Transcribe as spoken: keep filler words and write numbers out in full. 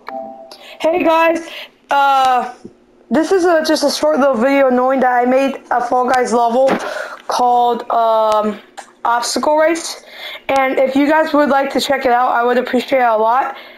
Hey guys, uh, this is a, just a short little video knowing that I made a Fall Guys level called um, Obstacle Race, and if you guys would like to check it out, I would appreciate it a lot.